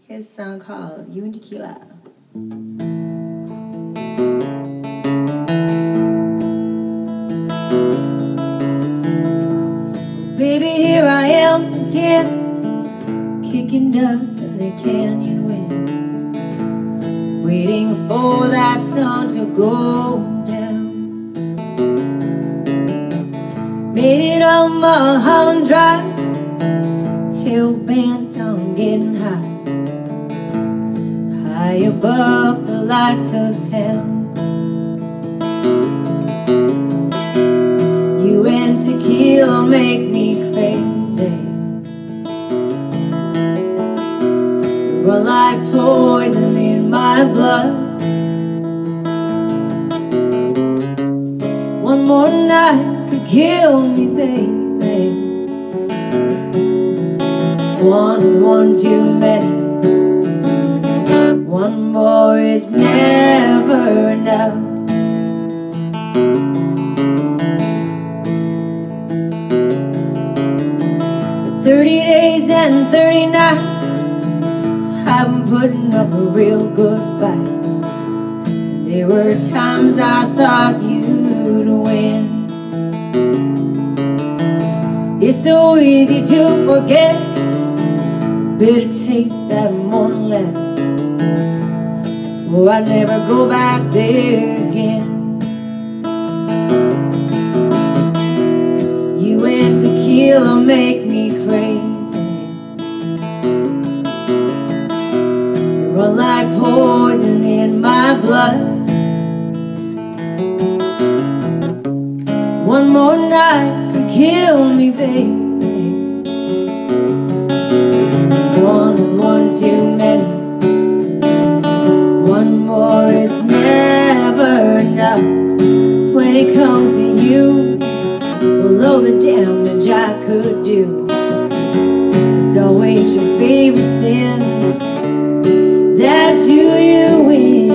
Here's a song called You and Tequila. Baby, here I am again, kicking dust in the canyon wind, waiting for that sun to go down. Made it on Mulholland Drive, hell-bent on getting high, high above the lights of town. You and tequila make me crazy. You run like poison in my blood. One more night could kill me, baby. One is one too many. One more is never enough. For 30 days and 30 nights, I've been putting up a real good fight. There were times I thought you'd win. It's so easy to forget bitter taste that morning left. I swore I'd never go back there again. You and tequila make me crazy. You run like poison in my blood. One more night could kill me, baby. One is one too many. One more is never enough. When it comes to you, below the damage I could do, it's always your favorite sins that do you win.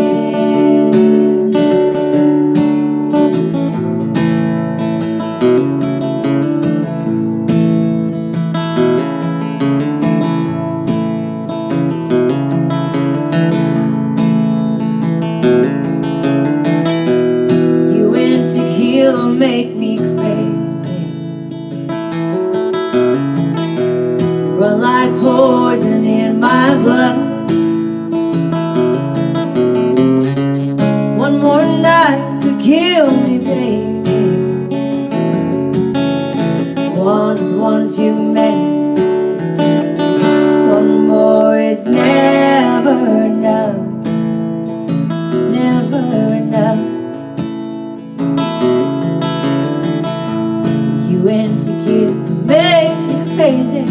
You and tequila make me crazy. Run like poison in my blood. One more night could kill me, baby. One is one too many. One more is never enough. Never enough. You and tequila make me crazy.